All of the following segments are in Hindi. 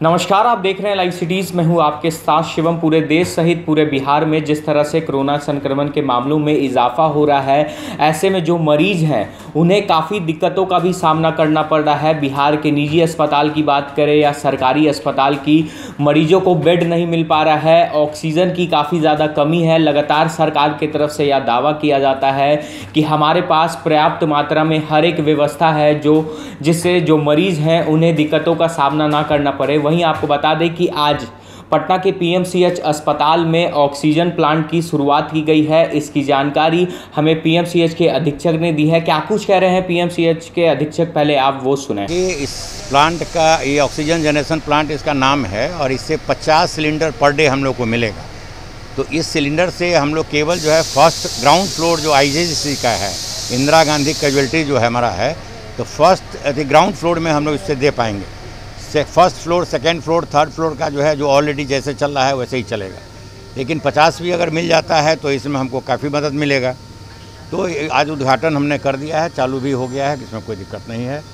नमस्कार, आप देख रहे हैं लाइव सिटीज़। मैं हूं आपके साथ शिवम। पूरे देश सहित पूरे बिहार में जिस तरह से कोरोना संक्रमण के मामलों में इजाफा हो रहा है, ऐसे में जो मरीज हैं उन्हें काफ़ी दिक्कतों का भी सामना करना पड़ रहा है। बिहार के निजी अस्पताल की बात करें या सरकारी अस्पताल की, मरीजों को बेड नहीं मिल पा रहा है, ऑक्सीजन की काफ़ी ज़्यादा कमी है। लगातार सरकार की तरफ से यह दावा किया जाता है कि हमारे पास पर्याप्त मात्रा में हर एक व्यवस्था है जिससे जो मरीज़ हैं उन्हें दिक्कतों का सामना ना करना पड़े। वहीं आपको बता दें कि आज पटना के पीएमसीएच अस्पताल में ऑक्सीजन प्लांट की शुरुआत की गई है। इसकी जानकारी हमें पीएमसीएच के अधीक्षक ने दी है। क्या कुछ कह रहे हैं पीएमसीएच के अधीक्षक, पहले आप वो सुने। कि इस प्लांट का, ये ऑक्सीजन जनरेशन प्लांट इसका नाम है और इससे 50 सिलेंडर पर डे हम लोग को मिलेगा। तो इस सिलेंडर से हम लोग केवल जो है फर्स्ट ग्राउंड फ्लोर जो आईजीएससी का है, इंदिरा गांधी कैजुअलिटी जो है हमारा है, तो फर्स्ट ग्राउंड फ्लोर में हम लोग इससे दे पाएंगे। First floor, second floor, third floor का जो है जो ऑलरेडी जैसे चल रहा है वैसे ही चलेगा। लेकिन 50 भी अगर मिल जाता है तो इसमें हमको काफ़ी मदद मिलेगा। तो आज उद्घाटन हमने कर दिया है, चालू भी हो गया है, इसमें कोई दिक्कत नहीं है।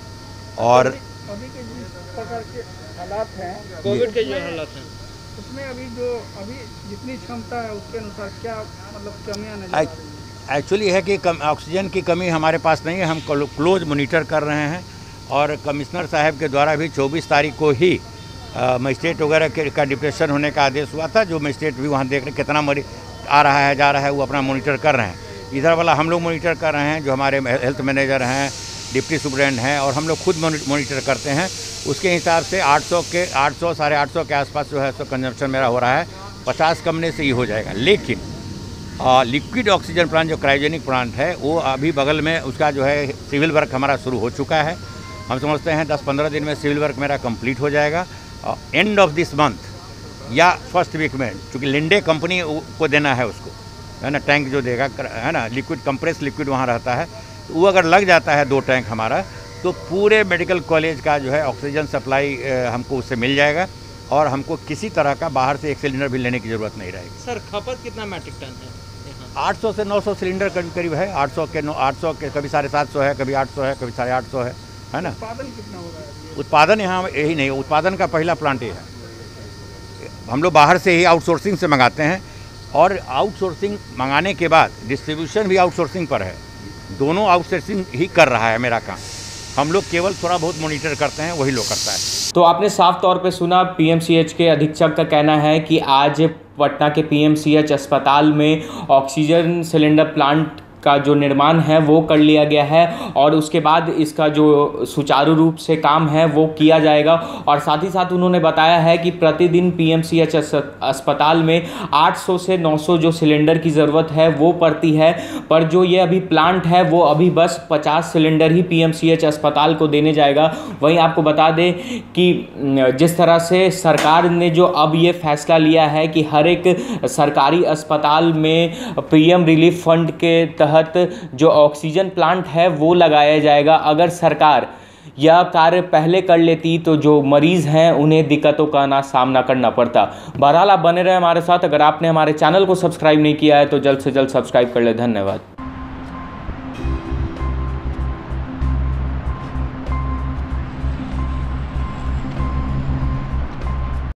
और अभी के जिस प्रकार के हालात हैं, कोविड के जो हालात हैं, उसमें अभी जितनी क्षमता है उसके अनुसार क्या मतलब कमियां नजर आ रही हैं? एक्चुअली है कि ऑक्सीजन की कमी हमारे पास नहीं है। हम क्लोज मॉनिटर कर रहे हैं और कमिश्नर साहब के द्वारा भी 24 तारीख को ही मजिस्ट्रेट वगैरह का डिप्रेशन होने का आदेश हुआ था। जो मजिस्ट्रेट भी वहाँ देख रहे कितना मरीज आ रहा है जा रहा है, वो अपना मॉनिटर कर रहे हैं। इधर वाला हम लोग मॉनिटर कर रहे हैं, जो हमारे हेल्थ मैनेजर हैं, डिप्टी सुपरेंट हैं, और हम लोग खुद मॉनिटर करते हैं। उसके हिसाब से 800 साढ़े 800 के आसपास जो है सो कंजम्पशन मेरा हो रहा है। 50 कमने से ही हो जाएगा। लेकिन लिक्विड ऑक्सीजन प्लांट जो क्रायोजेनिक प्लांट है, वो अभी बगल में उसका जो है सिविल वर्क हमारा शुरू हो चुका है। हम समझते हैं 10-15 दिन में सिविल वर्क मेरा कंप्लीट हो जाएगा। एंड ऑफ दिस मंथ या फर्स्ट वीक में, चूँकि लिंडे कंपनी को देना है उसको, है ना, टैंक जो देगा, है ना, लिक्विड कंप्रेस लिक्विड वहाँ रहता है। वो अगर लग जाता है 2 टैंक हमारा, तो पूरे मेडिकल कॉलेज का जो है ऑक्सीजन सप्लाई हमको उससे मिल जाएगा और हमको किसी तरह का बाहर से एक सिलेंडर भी लेने की ज़रूरत नहीं रहेगी। सर खपत कितना मैट्रिक टन है? 800 से 900 सिलेंडर करीब है। 800 के कभी 750 है, कभी 800 है, कभी 850 है ना। उत्पादन कितना हो रहा है? उत्पादन यहाँ यही नहीं, उत्पादन का पहला प्लांट ये है। हम लोग बाहर से ही आउटसोर्सिंग से मंगाते हैं और आउटसोर्सिंग मंगाने के बाद डिस्ट्रीब्यूशन भी आउटसोर्सिंग पर है। दोनों आउटसोर्सिंग ही कर रहा है मेरा काम। हम लोग केवल थोड़ा बहुत मॉनिटर करते हैं, वही लोग करता है। तो आपने साफ तौर पे सुना, पीएमसीएच के अधीक्षक का कहना है कि आज पटना के पीएमसीएच अस्पताल में ऑक्सीजन सिलेंडर प्लांट का जो निर्माण है वो कर लिया गया है और उसके बाद इसका जो सुचारू रूप से काम है वो किया जाएगा। और साथ ही साथ उन्होंने बताया है कि प्रतिदिन पीएमसीएच अस्पताल में 800 से 900 जो सिलेंडर की ज़रूरत है वो पड़ती है, पर जो ये अभी प्लांट है वो अभी बस 50 सिलेंडर ही पीएमसीएच अस्पताल को देने जाएगा। वहीं आपको बता दें कि जिस तरह से सरकार ने जो अब ये फैसला लिया है कि हर एक सरकारी अस्पताल में पीएम रिलीफ फंड के तहत जो ऑक्सीजन प्लांट है वो लगाया जाएगा। अगर सरकार यह कार्य पहले कर लेती तो जो मरीज हैं उन्हें दिक्कतों का ना सामना करना पड़ता। बहरहाल आप बने रहे हमारे साथ। अगर आपने हमारे चैनल को सब्सक्राइब नहीं किया है तो जल्द से जल्द सब्सक्राइब कर ले। धन्यवाद।